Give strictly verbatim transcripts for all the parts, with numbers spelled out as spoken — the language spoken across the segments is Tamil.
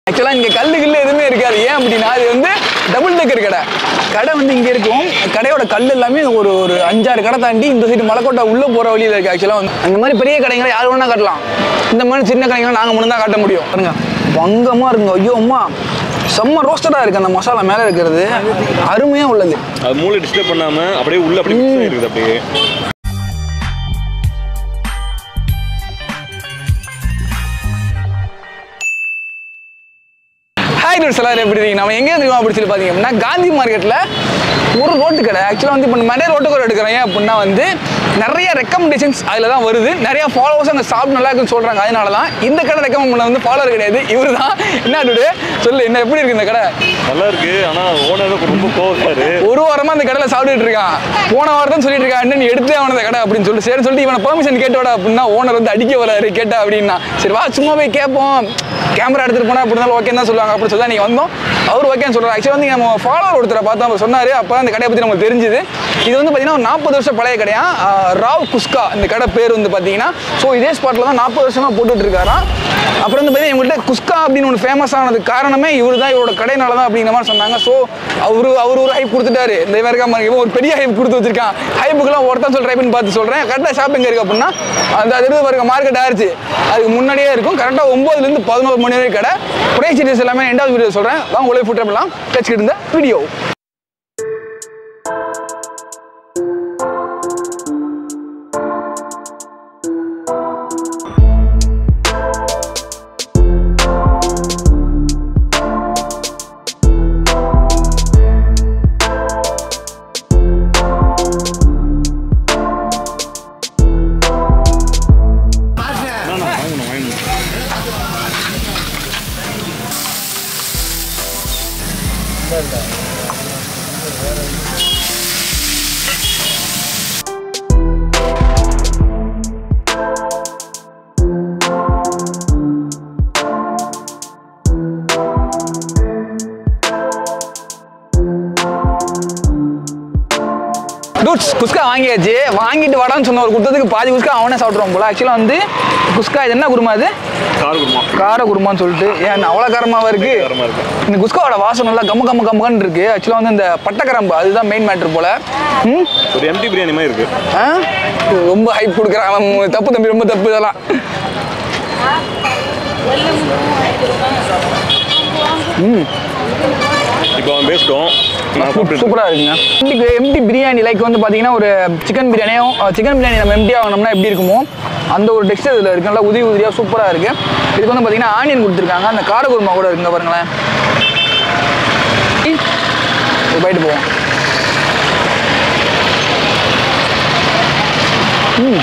ஆக்சுவலா இங்க கல்லு கில்லு எதுவுமே இருக்காது. ஏன் அப்படின்னா அது வந்து டபுள் டெக்கர் கடை. கடை வந்து இங்க இருக்கும். கடையோட கல் எல்லாமே ஒரு ஒரு அஞ்சாறு கடை தாண்டி இந்த சைடு மலைக்கோட்டை உள்ள போற வழியில இருக்கு. ஆக்சுவலா வந்து அந்த மாதிரி பெரிய கடைகளை யார் வேணா கட்டலாம். இந்த மாதிரி சின்ன கடைகளை நாங்க மட்டும் தான் காட்ட முடியும். பாருங்க வங்கமா இருக்குங்க. ஐயோ அம்மா செம்ம ரோஸ்டடா இருக்கு. அந்த மசாலா மேல இருக்கிறது அருமையா உள்ளது. அது மூளை டிஸ்டர்ப் பண்ணாம அப்படியே உள்ள அப்படியே மிக்ஸ் ஆயிருக்குது அப்படியே. ஹாய் டூட்ஸ் எல்லாரும் எப்படி இருக்கீங்க? நம்ம எங்கே தெரியுமா அப்படி சொல்லி பார்த்தீங்க அப்படின்னா காந்தி மார்க்கெட்டில் ஒரு ரோட்டு கடை. ஆக்சுவலாக வந்து இப்போ நிறைய ரோட்டு கடை எடுக்கிறேன். ஏன் அப்படின்னா வந்து நிறைய ரெக்கமெண்டேஷன்ஸ் அதில் தான் வருது. நிறைய ஃபாலோவர்ஸ் அங்கே சாப்பிட்டு நல்லா இருக்குன்னு சொல்கிறாங்க. அதனால தான் இந்த கடை ரெக்கமெண்ட் பண்ண வந்து ஃபாலோவர் கிடையாது, இவர் தான். என்ன டூடு சொல்லு, என்ன எப்படி இருக்கு இந்த கடை? நல்லா இருக்கு. ஆனால் ஓனர் ரொம்ப கோவக்காரு. ஒரு வாரமாக அந்த கடையில் சாப்பிட்டுட்டு இருக்கான். போன வாரம் தான் சொல்லிட்டு இருக்கான், நீ எடுத்தே அவனது கடை அப்படின்னு சொல்லிட்டு சரி சொல்லிட்டு இவனை பெர்மிஷன் கேட்டோட அப்படின்னா ஓனர் வந்து அடிக்க வராரு கேட்டா அப்படின்னா சரி வா சும்மா போய் கேட்போம், கேமரா எடுத்துட்டு போனா அப்படி இருந்தாலும் ஓகே தான் சொல்லுவாங்க. அப்படி சொல்லி நீங்க வந்தோம், அவர் ஓகேன்னு சொல்றாரு. ஆக்சுவலா வந்து நம்ம ஃபாலோவர் ஒருத்தரை பார்த்தா அவர் சொன்னாரு. அப்போ அந்த கடையை பத்தி நமக்கு தெரிஞ்சுது. இது வந்து பார்த்தீங்கன்னா ஒரு நாற்பது வருஷம் பழைய கடையா, ராவ் குஸ்கா இந்த கடை பேர் வந்து பார்த்தீங்கன்னா. ஸோ இதே ஸ்பாட்ல தான் நாற்பது வருஷமா போட்டுட்டு இருக்காராம். அப்புறம் வந்து பார்த்தீங்கன்னா இவங்கள்ட்ட குஸ்கா அப்படின்னு ஒன்று ஃபேமஸ் ஆனதுக்கு காரணமே இவர் தான், இவரோட கடைனால தான் அப்படிங்கிற மாதிரி சொன்னாங்க. ஸோ அவரு அவர் ஒரு ஹைப் கொடுத்துட்டாரு. இந்த மாதிரி ஒரு பெரிய ஹைப் கொடுத்து வச்சிருக்கான். ஹைப்புக்கெல்லாம் ஒருத்தன் சொல்ற ஹைப்னு பார்த்து சொல்றேன். கரெக்டாக ஷாப்பிங் இருக்கு அப்படின்னா அந்த அது பாருங்க மார்க்கெட் ஆயிடுச்சு. அதுக்கு முன்னாடியே இருக்கும். கரெக்டாக ஒன்பதுல இருந்து பதினோரு மணி வரை கடை. ப்ரைஸ் டீடைல்ஸ் எல்லாமே ரெண்டாவது வீடியோ சொல்றேன். வாங்க உங்களை ஃபுட் பண்ணலாம். வச்சுக்கிட்டு இருந்த வீடியோ டூட்ஸ் குஸ்கா வாங்கியாச்சு. வாங்கிட்டு வாடான்னு சொன்ன ஒரு கொடுத்ததுக்கு பாதி குஸ்கா அவனே சாப்பிட்ருவான் போல. ஆக்சுவலாக வந்து குஸ்கா இது என்ன குருமா? அது கார குருமா. கார குருமான்னு சொல்லிட்டு ஏன் அவ்வளோ காரமாவா இருக்கு? இந்த குஸ்காவோட வாசம் நல்லா கம்ம கம்ம கம்மன்னு இருக்கு. ஆக்சுவலாக வந்து இந்த பட்டக்கரம்பு அதுதான் மெயின் மேட்ரு போல. ம் ஒரு எம்டி பிரியாணி மாதிரி இருக்கு. ஆ ரொம்ப ஹைப் கொடுக்குறான். தப்பு தம்பி, ரொம்ப தப்பு இதெல்லாம். ம் இப்போ அவன் பேசிட்டோம். சூப்பராக இருக்குங்க. எம்டி எம்டி பிரியாணி லைக் வந்து பார்த்தீங்கன்னா ஒரு சிக்கன் பிரியாணியும் சிக்கன் பிரியாணி நம்ம எம்டியாக வாங்கினோம்னா எப்படி இருக்குமோ அந்த ஒரு டெக்ஸ்டர் இதில் இருக்கு. நல்லா உதவி உதவியாக சூப்பராக இருக்கு. இதுக்கு வந்து பார்த்தீங்கன்னா ஆனியன் கொடுத்துருக்காங்க. அந்த கார குருமா கூட இருக்குங்க பாருங்களேன். போயிட்டு போவோம். ம்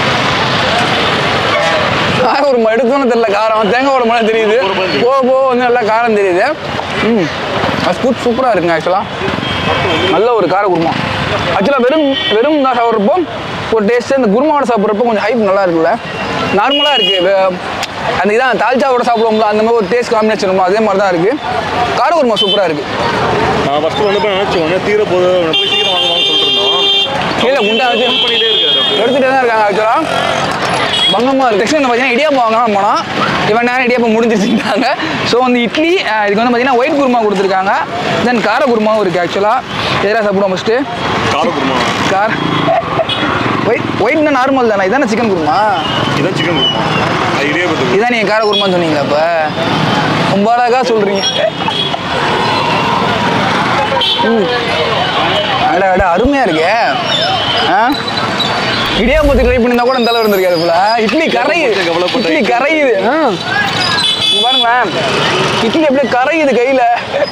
கார குருமா எடுக்கணும்னு தெரியல. காரம் தேங்காயோட மழை தெரியுது. போக போக வந்து நல்லா காரம் தெரியுது. ம் அது ஃபுட் சூப்பராக இருக்குங்க. ஆக்சுவலாக நல்ல ஒரு கார குருமா. ஆக்சுவலாக வெறும் வெறும் தான் சாப்பிட்றப்போ ஒரு டேஸ்ட்டு, இந்த குருமாவோட சாப்பிட்றப்போ கொஞ்சம் ஹைப் நல்லா இருக்குல்ல. நார்மலாக இருக்குது. அந்த இதான் தால்ச்சாவோட சாப்பிடுவோம்ல அந்த மாதிரி ஒரு டேஸ்ட் காம்பினேஷன் அதே மாதிரி தான் இருக்குது. கார குருமா சூப்பராக இருக்குது. நான் ஃபஸ்ட்டு வந்து நினச்சோம் உடனே தீர போது போய் சீக்கிரம் வாங்குவாங்கன்னு சொல்லிட்டு இருந்தோம். கீழே குண்டா வச்சு பண்ணிகிட்டே இருக்காரு. எடுத்துகிட்டே தான் இருக்காங்க. ஆக்சுவலாக பங்கமாக இருக்குது. நெக்ஸ்ட் வந்து பார்த்தீங்கன்னா இடியாப்பம் வாங்கலாம் போனால் இவன் நேரம் இடியாப்பம் முடிஞ்சிருச்சுட்டாங்க. ஸோ வந்து இட்லி இதுக்கு வந்து பார்த்தீங்கன்னா ஒயிட் குருமா கொடுத்துருக்காங்க. தென் கார குருமாவும் இருக்குது. ஆக்சுவலாக எதிராக சாப்பிடுவோம் ஃபஸ்ட்டு கார குருமா. கார ஒயிட் ஒயிட்னா நார்மல் தானே? இதானே சிக்கன் குருமா? இதான் சிக்கன் குருமா. இடியாப்பத்துக்கு இதான் நீங்கள் கார குருமான்னு சொன்னீங்களா? இப்போ ரொம்ப அழகாக சொல்கிறீங்க. ம் அட அட அருமையாக இருக்கே. ஆ இடியாப்பத்துக்கு ட்ரை பண்ணியிருந்தா கூட இந்த அளவு இருந்திருக்காது போல. இட்லி கரையுது. இட்லி கரையுது. ஆ பாருங்களேன் இட்லி அப்படியே கரையுது கையில்.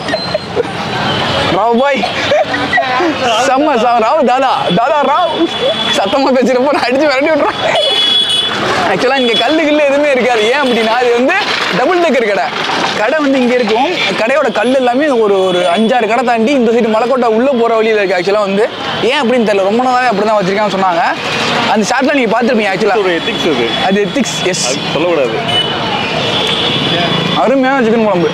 ராவ் பாய் செம்ம ராவ் தாதா தாதா ராவ் சத்தமாக பேசுகிறப்போ நான் அடித்து விரட்டி விட்றேன். ஆக்சுவலாக இங்கே கல்லு கில்லு எதுவுமே இருக்காது. ஏன் அப்படின்னா அது வந்து டபுள் டெக்கர் கடை. கடை வந்து இங்கே இருக்கும். கடையோட கல் எல்லாமே ஒரு ஒரு அஞ்சாறு கடை தாண்டி இந்த சைடு மலைக்கோட்டை உள்ளே போகிற வழியில் இருக்குது. ஆக்சுவலாக வந்து ஏன் அப்படின்னு தெரியல, ரொம்ப நாளாவே அப்படி தான் வச்சிருக்கான்னு சொன்னாங்க. அந்த ஷார்ட்டில் நீங்கள் பார்த்துருப்பீங்க. ஆக்சுவலாக எத்திக்ஸ் அது அது எத்திக்ஸ். எஸ் சொல்லக்கூடாது. அருமையான சிக்கன் குழம்பு.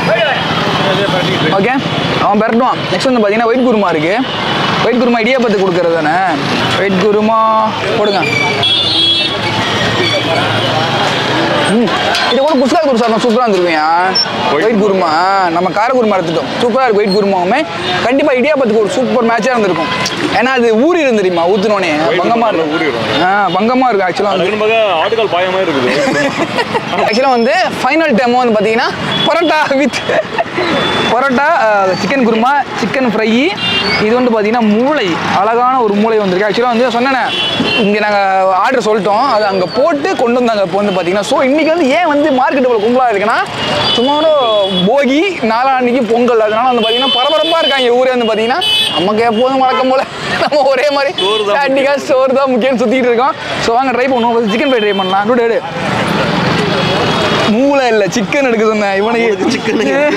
ஓகே அவன் பெரட்டுவான். நெக்ஸ்ட் வந்து பார்த்தீங்கன்னா ஒயிட் குருமா இருக்குது. ஒயிட் குருமா இடியாப்பத்துக்கு கொடுக்குறது தானே. ஒயிட் குருமா போடுங்க. இது கூட குஸ்கா குருமா சாப்பிட்டா சூப்பராக இருந்திருக்குயா. ஒயிட் குருமா நம்ம கார குருமா எடுத்துட்டோம். சூப்பராக இருக்கும் ஒயிட் குருமாவுமே. கண்டிப்பாக இடியாப்பத்துக்கு ஒரு சூப்பர் மேட்சாக இருந்திருக்கும். ஏன்னா அது ஊறி இருந்துருமா ஊற்றினோடனே பங்கமாக இருக்கும். ஆ பங்கமாக இருக்கும் ஆக்சுவலாக. ஆட்டுக்கால் பாய மாதிரி இருக்குது. ஆக்சுவலாக வந்து ஃபைனல் டைம் வந்து பார்த்தீங்கன்னா parotta with parotta chicken kurma chicken fry. இது வந்து பார்த்தீங்கன்னா மூளை அழகான ஒரு மூளை வந்திருக்கு. ஆக்சுவலாக வந்து சொன்னேன் இங்கே நாங்கள் ஆர்டர் சொல்லிட்டோம், அது அங்கே போட்டு கொண்டு வந்தாங்க. இப்போ வந்து பார்த்தீங்கன்னா ஸோ இன்றைக்கி வந்து ஏன் வந்து மார்க்கெட் இவ்வளோ கும்பலாக இருக்குன்னா சும்மா போகி நாளான்னைக்கு பொங்கல், அதனால வந்து பார்த்தீங்கன்னா பரபரப்பாக இருக்காங்க ஊரே. வந்து பார்த்தீங்கன்னா நமக்கு எப்போதும் வழக்கம் போல் நம்ம ஒரே மாதிரி அன்றைக்கா சோறு தான் முக்கியம் சுற்றிட்டு இருக்கோம். ஸோ வாங்க ட்ரை பண்ணுவோம். சிக்கன் ஃப்ரை ட்ரை பண்ணலாம். டூ எடு மூளை இல்லை சிக்கன் எடுக்க சொன்னேன் இவனுக்கு. சிக்கன்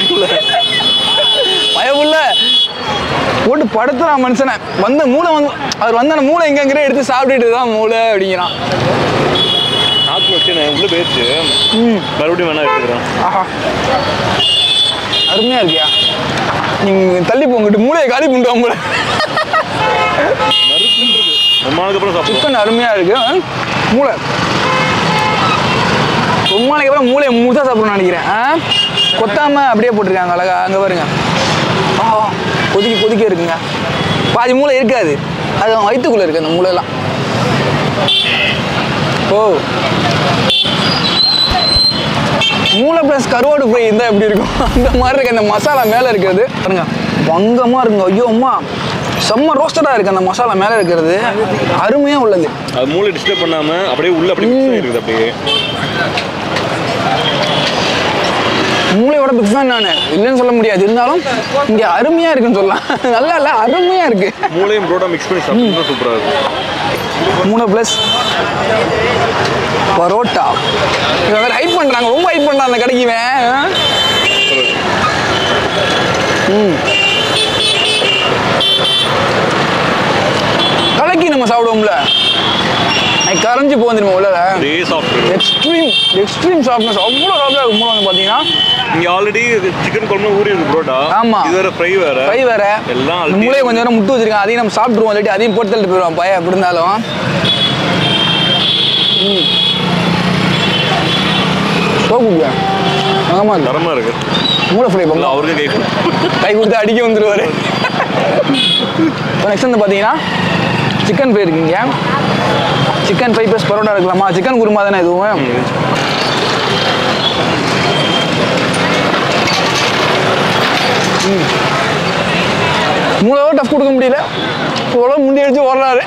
பயமுள்ள போட்டு படுத்துறான் மனுஷனை. வந்த மூளை வந்து அவர் வந்த மூளை எங்கங்கிற எடுத்து சாப்பிட்டுட்டு தான் மூளை அப்படிங்கிறான். நாக்கு வச்சு உள்ள போயிடுச்சு. மறுபடியும் வேணா எடுத்துக்கிறேன். ஆஹா அருமையா இருக்கியா. நீங்க தள்ளி போங்கிட்டு மூளையை காலி பண்ணிட்டு மூளை. சிக்கன் அருமையா இருக்கு. மூளை ரொம்ப நாளைக்கு அப்புறம் மூளையை முழுசா சாப்பிடணும்னு நினைக்கிறேன். கொத்தாம அப்படியே போட்டிருக்காங்க அழகா. அங்கே பாருங்க ஆ கொதிக்க கொதிக்க இருக்குங்க. பாதி மூளை இருக்காது, அது வயிற்றுக்குள்ளே இருக்குது அந்த மூளையெல்லாம். ஓ மூளை ப்ளஸ் கருவாடு ஃப்ரை இருந்தால் எப்படி இருக்கும் அந்த மாதிரி இருக்கு. அந்த மசாலா மேலே இருக்கிறது பாருங்க வங்கமாக இருக்குங்க. ஐயோ அம்மா செம்ம ரோஸ்டடாக இருக்குது அந்த மசாலா மேலே இருக்கிறது. அருமையாக உள்ளது. அது மூளை டிஸ்டர்ப் பண்ணாமல் அப்படியே உள்ள அப்படியே இருக்குது. அப்படியே மூளையோட பிக் ஃபேன் நான் இல்லைன்னு சொல்ல முடியாது, இருந்தாலும் இங்கே அருமையாக இருக்குன்னு சொல்லலாம். நல்லா இல்லை அருமையாக இருக்கு. மூளையும் புரோட்டா மிக்ஸ் பண்ணி சாப்பிட்டா சூப்பராக இருக்கும். மூணு ப்ளஸ் பரோட்டா இவன் வேறு ஹைட் பண்ணுறாங்க, ரொம்ப ஹைட் பண்ணுறான் அந்த கடைக்கு இவன். ம் கலக்கி நம்ம சாப்பிடுவோம்ல கரைஞ்சி போந்துருமா உள்ள. எக்ஸ்ட்ரீம் எக்ஸ்ட்ரீம் சாஃப்ட்னஸ் அவ்வளோ சாஃப்டாக இருக்கும். மூலம் வந்து பார்த்தீங்கன்னா இங்கே ஆல்ரெடி சிக்கன் குழம்பு ஊறி இருக்கு புரோட்டா. ஆமாம் இது வேறு ஃப்ரை வேறு ஃப்ரை வேறு எல்லாம் மூளையை கொஞ்சம் நேரம் முட்டு வச்சிருக்கான். அதையும் நம்ம சாப்பிட்ருவோம், இல்லாட்டி அதையும் போட்டு தள்ளிட்டு போயிடுவோம் பய அப்படி இருந்தாலும். ம் சோப்புங்க ஆமாம் தரமாக இருக்கு. மூளை ஃப்ரை பண்ணலாம். அவருக்கு கை கை கொடுத்து அடிக்க வந்துடுவார். இப்போ நெக்ஸ்ட் வந்து பார்த்தீங்கன்னா சிக்கன் ஃப்ரை இருக்குங்க. சிக்கன் ஃப்ரை ப்ளஸ் பரோட்டா இருக்கலாமா. சிக்கன் குருமா தானே எதுவும். மூணாவது டஃப் கொடுக்க முடியல, இவ்வளோ முண்டி அடிச்சு ஓடுறாரு.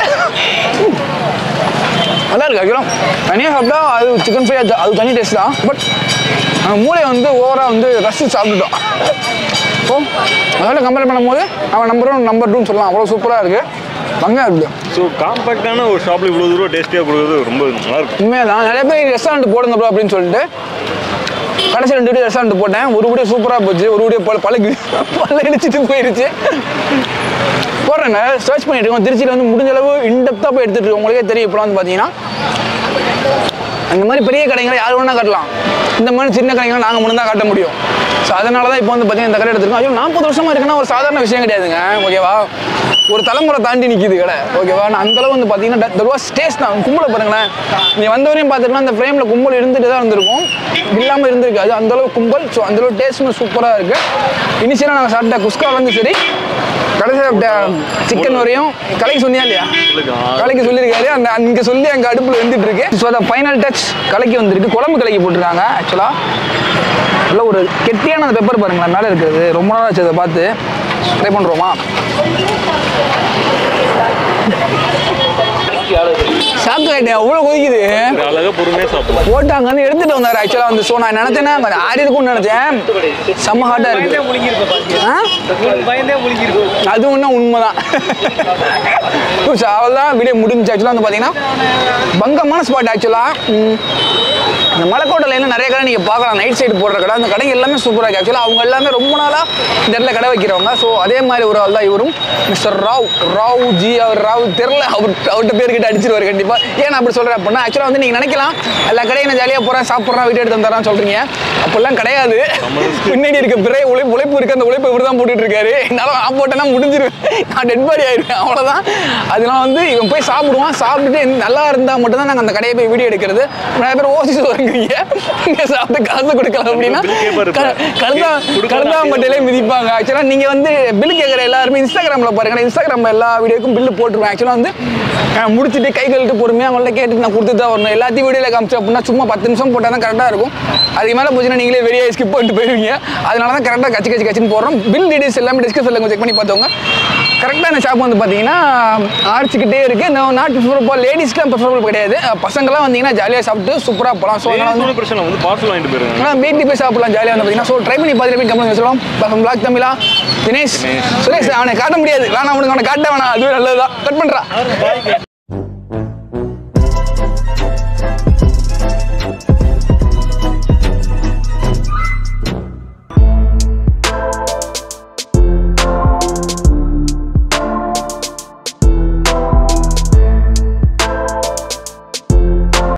நல்லா இருக்கு ஆக்சுவலாக. தனியாக சாப்பிட்டா அது சிக்கன் ஃப்ரை அது தனி டேஸ்ட் தான். பட் நாங்கள் மூளையை வந்து ஓவராக வந்து ரசித்து சாப்பிட்டுட்டோம். ஸோ அதோட கம்பேர் பண்ணும்போது அவன் நம்பர் ஒன் நம்பர் டூன்னு சொல்லலாம். அவ்வளோ சூப்பராக இருக்குது. பங்கா இருக்குது. ஸோ காம்பேக்டான ஒரு ஷாப்பில் இவ்வளோ தூரம் டேஸ்டியாக கொடுக்குறது ரொம்ப நல்லா இருக்கும். உண்மையாக தான். நிறைய பேர் ரெஸ்டாரண்ட் போடுங்க ப்ரோ அப்படின்னு சொல்லிட்டு கடைசி ரெண்டு வீடியோ ரெஸ்டாரண்ட் போட்டேன். ஒரு வீடியோ சூப்பராக போச்சு, ஒரு வீடியோ பல பழகு பல இடிச்சிட்டு போயிடுச்சு. போடுறேன் சர்ச் பண்ணிட்டு இருக்கோம். திருச்சியில் வந்து முடிஞ்ச அளவு இன்டெப்த்தாக போய் எடுத்துகிட்டு இருக்கோம். உங்களுக்கே தெரியும் இப்போலாம் வந்து பார்த்தீங்கன்னா அந்த மாதிரி பெரிய கடைங்களை யார் வேணால் காட்டலாம், இந்த மாதிரி சின்ன கடைகளை நாங்கள் மட்டும் தான் காட்ட முடியும். ஸோ அதனால தான் இப்போ வந்து பார்த்தீங்கன்னா இந்த கடை எடுத்துருக்கோம். ஐயோ நாற்பது வருஷமாக இருக்குன்னா ஒரு சாதாரண விஷயம் கிடையாதுங்க. ஓகேவா, ஒரு தலைமுறை தாண்டி நிற்கிது கடை. ஓகேவா, நான் அந்தளவு வந்து பார்த்தீங்கன்னா தட் வாஸ் டேஸ்ட் தான். கும்பலை பாருங்களேன், நீங்கள் வந்தவரையும் பார்த்துக்கலாம் அந்த ஃப்ரேமில் கும்பல் இருந்துட்டு தான் இருந்திருக்கும், இல்லாமல் இருந்திருக்காது. அந்தளவு கும்பல். ஸோ அந்தளவு டேஸ்ட்டும் சூப்பராக இருக்குது. இனிஷியலாக நாங்கள் சாப்பிட்ட குஸ்காலேருந்து சரி கடைசி சாப்பிட்ட சிக்கன் வரையும் கலைக்கு சொன்னியா இல்லையா, கலைக்கு சொல்லியிருக்காரு. அந்த அங்கே சொல்லி அங்கே அடுப்பில் வந்துட்டு இருக்கு. ஸோ அதை ஃபைனல் டச் கலைக்கு வந்துருக்கு. குழம்பு கலைக்கு போட்டிருக்காங்க. ஆக்சுவலாக நல்ல ஒரு கெட்டியான அந்த பெப்பர் பாருங்களேன் மேலே இருக்கிறது. ரொம்ப நாள் ஆச்சு அதை பார்த்து. ட்ரை பண்ணுறோமா? சாப்பிட்டு ஆகிட்டேன், அவ்வளோ கொதிக்குது. போட்டாங்கன்னு எடுத்துட்டு வந்தார் ஆக்சுவலாக வந்து. ஸோ நான் நினச்சேன்னா ஆடி இருக்கும்னு நினச்சேன். செம்ம ஹாட்டாக இருக்கு. அது ஒன்றும் உண்மைதான். அவ்வளோதான் வீடியோ முடிஞ்சு. ஆக்சுவலாக வந்து பார்த்தீங்கன்னா பங்கமான ஸ்பாட். ஆக்சுவலாக இந்த மலைக்கோட்டை லைனில் நிறைய கடை நீங்கள் பார்க்கலாம், நைட் சைடு போடுற கடை. அந்த கடைங்க எல்லாமே சூப்பராக இருக்குது. ஆக்சுவலாக அவங்க எல்லாமே ரொம்ப நாளாக இந்த இடத்துல கடை வைக்கிறவங்க. ஸோ அதே மாதிரி ஒரு ஆள் தான் இவரும், மிஸ்டர் ராவ். ராவ் ஜி அவர் ராவ் தெரில, அவர் அவர்கிட்ட பேர்கிட்ட அடிச்சிருவார் கண்டிப்பாக. ஏன் அப்படி சொல்கிறேன் அப்படின்னா, ஆக்சுவலாக வந்து நீங்கள் நினைக்கலாம் எல்லா கடையும் நான் ஜாலியாக போகிறேன் சாப்பிட்றேன் வீடியோ எடுத்து தரேன்னு சொல்கிறீங்க. அப்போல்லாம் கிடையாது. பின்னாடி இருக்க பிறை உழைப்பு உழைப்பு இருக்குது. அந்த உழைப்பு இவர் தான் போட்டுட்டு இருக்காரு. என்னால் நான் போட்டேன்னா முடிஞ்சிருவேன், நான் டெட் பாடி ஆயிடுவேன், அவ்வளோதான். அதனால வந்து இவன் போய் சாப்பிடுவான். சாப்பிட்டுட்டு நல்லா இருந்தால் மட்டும்தான் நாங்கள் அந்த கடையை போய் வீடியோ எடுக்கிறது. நிறைய பேர் ஓசிஸ் வருங்க வாங்குவீங்க, இங்கே சாப்பிட்டு காசு கொடுக்கலாம் அப்படின்னா கழுதா கழுதாம்பட்டிலே மிதிப்பாங்க. ஆக்சுவலாக நீங்கள் வந்து பில்லு கேட்குற எல்லாருமே இன்ஸ்டாகிராமில் பாருங்க, இன்ஸ்டாகிராமில் எல்லா வீடியோக்கும் பில்லு போட்டுருவேன். ஆக்சுவலாக வந்து முடிச்சுட்டு கை கழுட்டு பொறுமையாக அவங்கள்ட்ட கேட்டு நான் கொடுத்து தான் வரணும். எல்லாத்தையும் வீடியோவில் காமிச்சோம் அப்படின்னா சும்மா பத்து நிமிஷம் போட்டால் தான் கரெக்டாக இருக்கும். அதுக்கு மேலே போச்சுன்னா நீங்களே வெளியே ஸ்கிப் பண்ணிட்டு போயிருவீங்க. அதனால தான் கரெக்டாக கச்சி கச்சி கச்சின்னு போடுறோம். பில் டீடைல்ஸ் எல்லாமே டிஸ்கஷனில் கொஞ்சம் செக் பண்ணி பார்த்தவங்க. கரெக்டான ஷாப் வந்து பார்த்தீங்கன்னா ஆர்ச்சிக்கிட்டே இருக்குது. நான் நாட் ப்ரிஃபரபிள், லேடிஸ்க்குலாம் ப்ரிஃபரபிள் கிடையாது. பசங்களாம் வந்தீங்கன்னா ஜாலியாக சாப்பிட்டு சூப்பராக போகலாம். ஸோ அதனால் வந்து பிரச்சனை வந்து பார்சல் வாங்கிட்டு போயிருங்க. ஆனால் வீட்டில் போய் சாப்பிடலாம் ஜாலியாக வந்து பார்த்தீங்கன்னா. ஸோ ட்ரை பண்ணி பார்த்துட்டு கம்பெனி சொல்லலாம். பிளாக் தமிழா தினேஷ் சுரேஷ் அவனை காட்ட முடியாது, வேணாம் அவனுக்கு அவனை காட்ட வேணாம், அதுவே நல்லது தான். கட் பண்ணுறா.